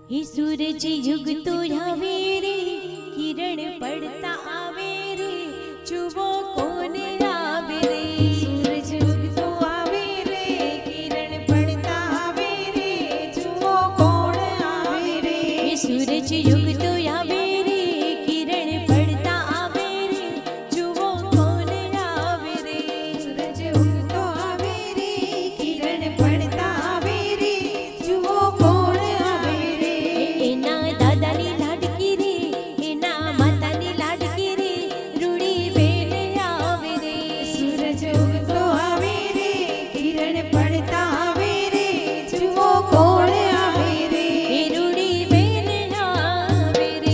हे सूरज युगतो आवे रे, किरण पड़ता आवे रे, जुवो कोण आवे रे। सूरज उगतो आवे रे, किरण पड़ता आवे रे, जुवो कोण आवे रे। हे सूरज युगतो आवे रे, किरण पड़ता आवे रे, जुवो कोण आवे रे। सूरज उगतो आवे रे, किरण पड़ता आवे रे, जुवो कोण आवे रे। एना दादानी लाडकी रे, एना मातानी लाडकी रे, रूड़ी बेन आवे रे। सूरज उगतो आवे रे, किरण पड़ता आवे रे, जुवो कोण आवे रे। हे रूड़ी बेन आवे रे।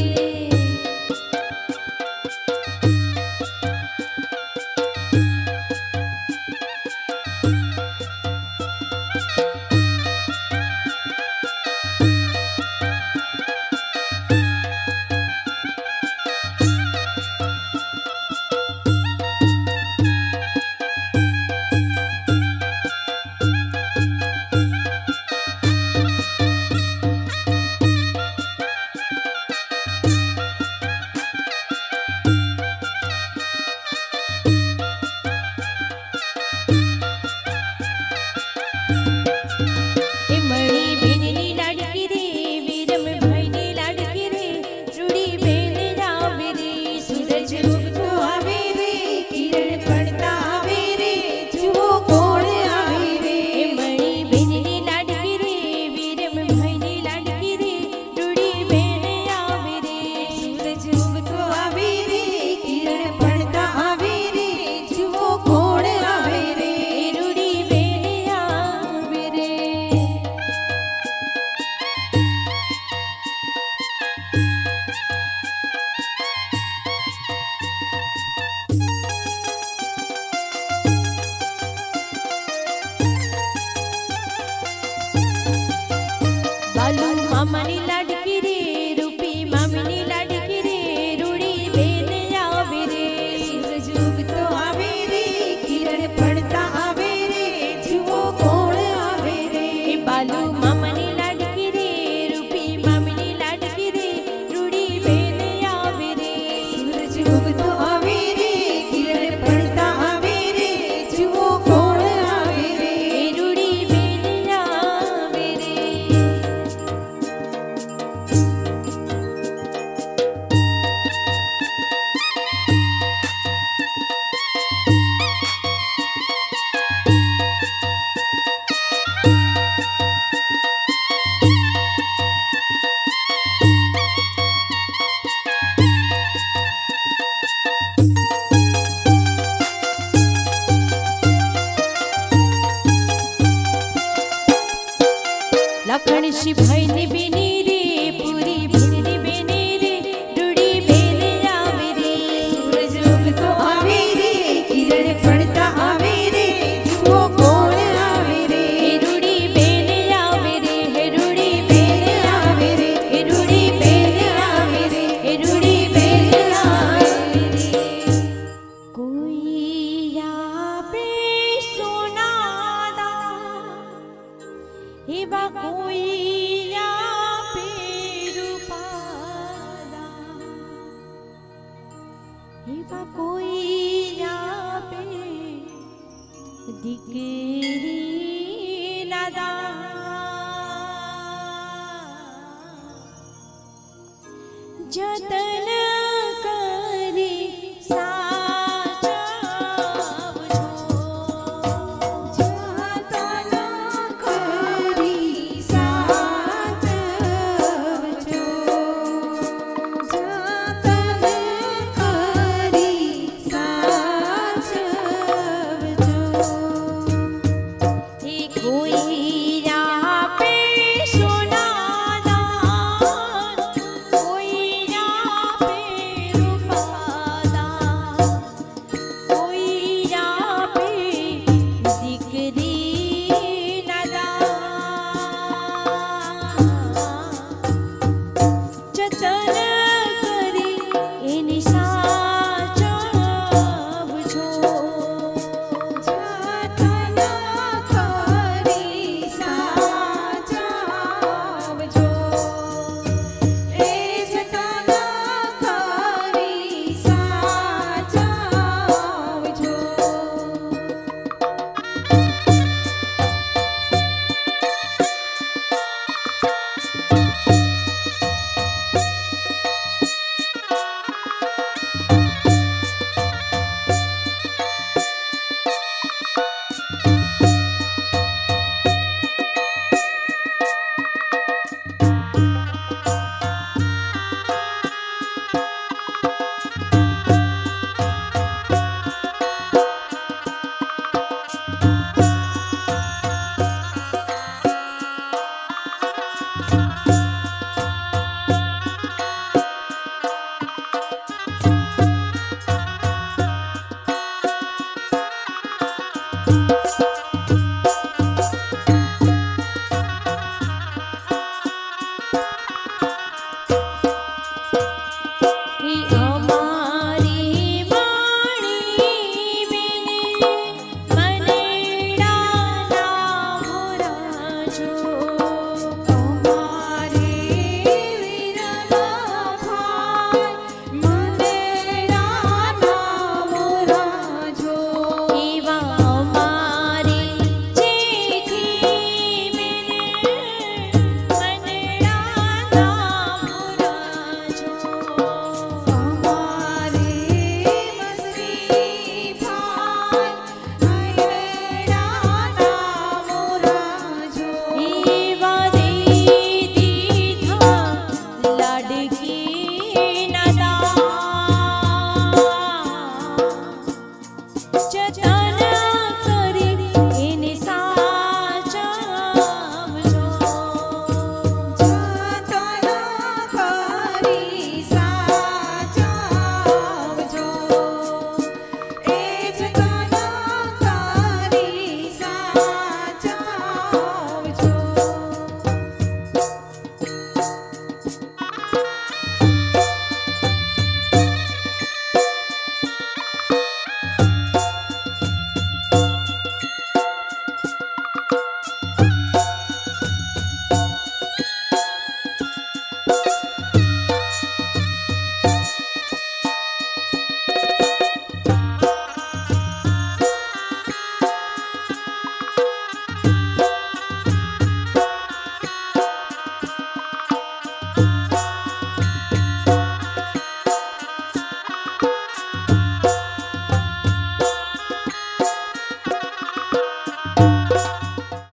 हे मणी बेननी लाडकी रे, वीरम भाईनी लाडकी रे, रूड़ी बेन आवे रे। सूरज उगतो आवे रे, किरण पड़ता आवे रे, जुवो कोण आवे रे। हे मणी बेननी लाडकी रे, वीरम भाईनी लाडकी रे, रूड़ी बेन आवे रे। सूरज उगतो आवे रे, किरण पड़ता आवे रे, जुवो कोण आवे रे। हे रूड़ी बेन आवे रे। बालू मामानी लाडकी रे, रूपी मामीनी लाडकी रे, रूड़ी बेन आवे रे। सूरज उगतो आवे रे, किरण पड़ता आवे रे, जुवो कोण आवे रे। हे बालू मामानी लाडकी रे, रूपी मामीनी लाडकी रे, रूड़ी बेन आवे रे। सूरज उगतो आवे रे, किरण पड़ता आवे रे, जुवो कोण आवे रे। हे रूड़ी बेन आवे रे। लखन भाई ने बेनी रे, पूरी बेनी बेने रे, रूड़ी बेन आवे रे। सूरज उगतो आवे रे, किरण पड़ता आवे रे, जुवो कोण आवे रे। हे रूड़ी बेन आवे रे, हे रूड़ी बेन आवे रे, हे रूड़ी बेन आवे रे, हे रूड़ी बेन आवे रे। कोई आवे सोनादा, एवा कोई आवे रूपादा, एवा कोई आवे दिकरी नादा। जतन करी साचावજો, जतन करी साचवજો, जतन करी साचवજો। हे कोई आपे सोनादा, कोई आपे रूपादा, कोई आपे दिकरी नादा। जतन करी एनी साचावજો, जतन करी साचवજો।